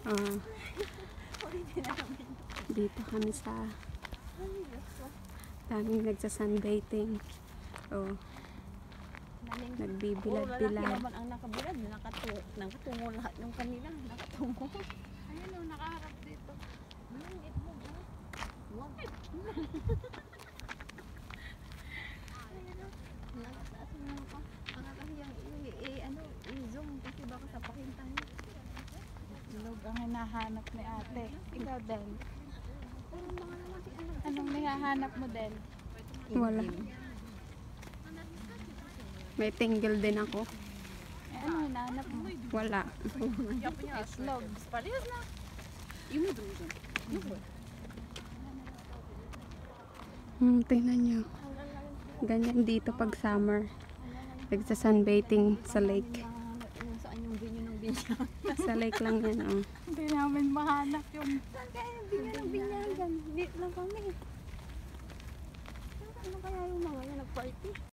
Ah, dito kami sa daming nagsa-sunbathing. Oh, nagbibilad-bilad. Naman ang nakabilad, nakatungo lahat yung kanila, nakatungo. Ayun o, nakaharap dito. Wag. Nakataas mo pa. Nakakahiyang i-zoom kasi baka sapakin tayo. Ilog ang hinahanap ni ate. Ikaw, Del. Anong Anong hinahanap mo, Del? Wala. May tingle din ako. Ano hinahanap mo? Wala. Islog. Parehas na. Yung дружен. Tingnan nyo. Ganyan dito pag summer. Nagsa-sunbathing sa lake. Saan yung binyo ng binya? Sa lake lang yan, oh. Hindi namin mahanap yung... Saan kaya yung binyo ng binyagan? Dito lang kami. Saan kaya yung mga yan nag-party?